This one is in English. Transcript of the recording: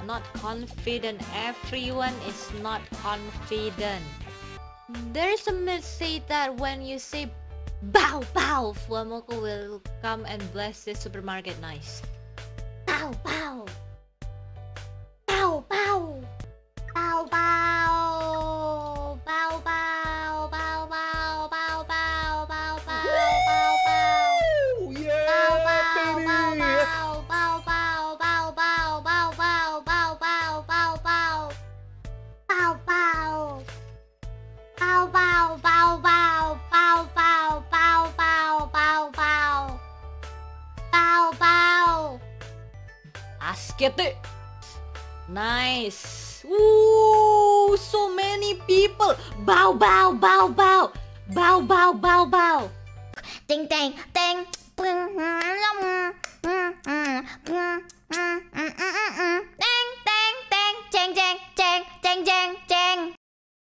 not confident. Everyone is not confident. There's a myth say that when you say bow bow, Fuamoko will come and bless the supermarket. Nice. Bow bow. Bow bow. Bow bow. Bow bow. Bow bow. Bow bow. Bow bow. Bow bow. Yeah, Bow bow. baby. Bow bow. Bow bow. Bow bow. Bow bow. Bow bow. Bow bow. Bow bow. Bow bow. Bow bow. Bow bow. Bow bow. Bow bow. Askete. Nice. Ooh, so many people. Bow bow. Bow bow. Bow bow. Bow bow. Ding ding ding. Ding ding ding. Jing jing jing jing jing jing.